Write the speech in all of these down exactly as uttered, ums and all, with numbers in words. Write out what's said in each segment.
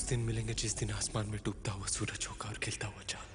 उस दिन मिलेंगे जिस दिन आसमान में डूबता हुआ सूरज होगा और खिलता हुआ चांद।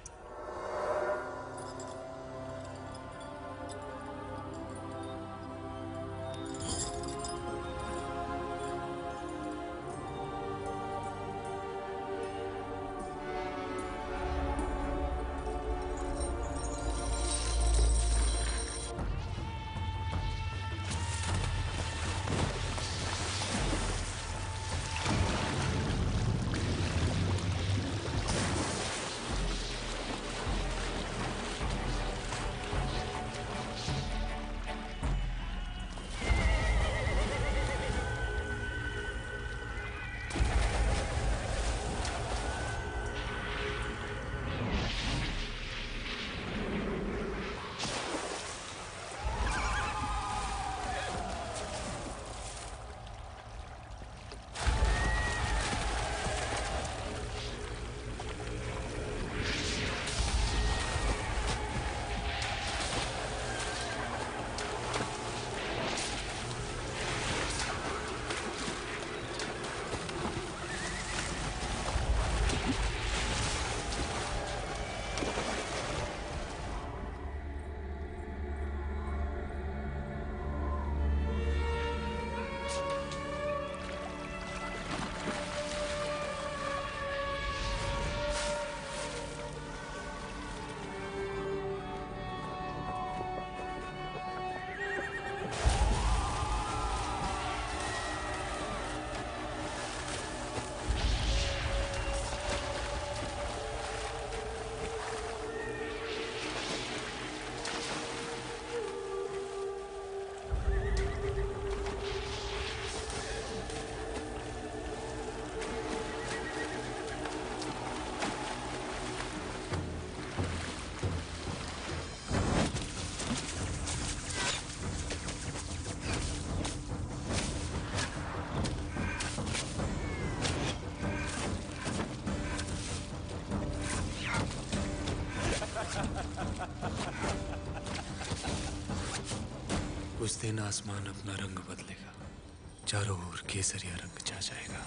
उस दिन आसमान अपना रंग बदलेगा, चारों ओर केसरिया रंग छा जाएगा।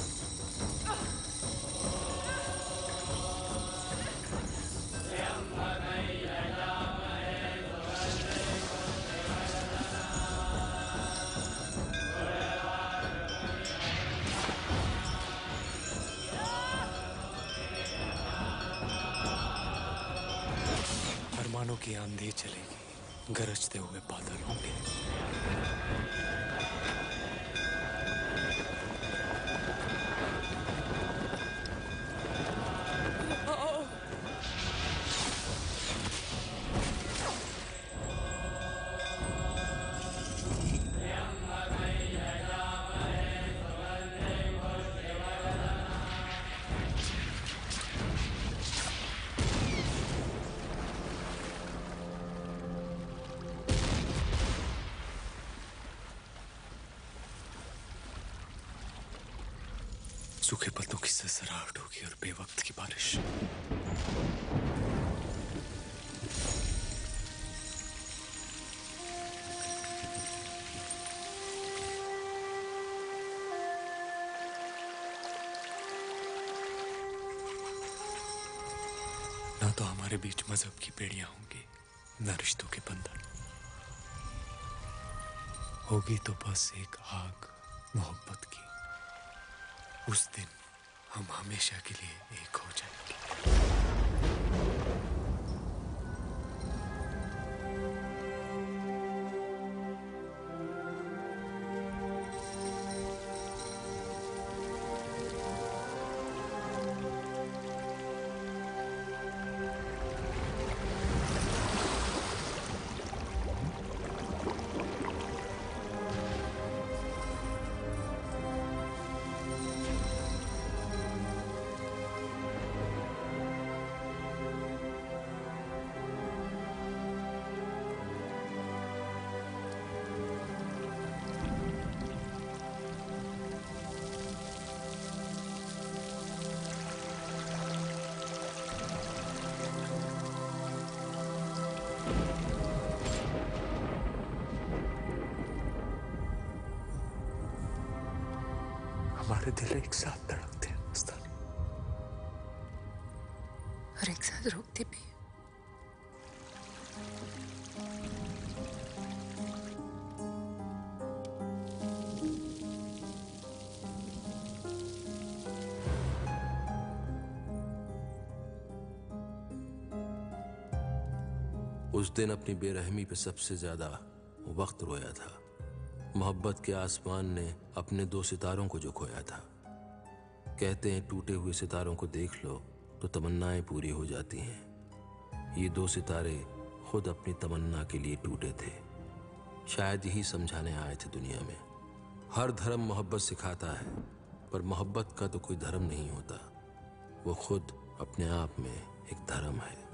अरमानों की आंधी चलेगी, गरजते हुए बादल होंगे। सूखे पत्तों की सरसराहट होगी और बेवक्त की बारिश। ना तो हमारे बीच मजहब की बेड़ियां होंगी, ना रिश्तों के बंधन। होगी तो बस एक आग मोहब्बत की। उस दिन हम हमेशा के लिए एक हो जाएंगे। हमारे दिल एक साथ धड़कते हैं मस्तानी। रोकती भी। उस दिन अपनी बेरहमी पे सबसे ज्यादा वक्त रोया था। मोहब्बत के आसमान ने अपने दो सितारों को जो खोया था। कहते हैं टूटे हुए सितारों को देख लो तो तमन्नाएं पूरी हो जाती हैं। ये दो सितारे खुद अपनी तमन्ना के लिए टूटे थे। शायद यही समझाने आए थे दुनिया में। हर धर्म मोहब्बत सिखाता है, पर मोहब्बत का तो कोई धर्म नहीं होता। वो खुद अपने आप में एक धर्म है।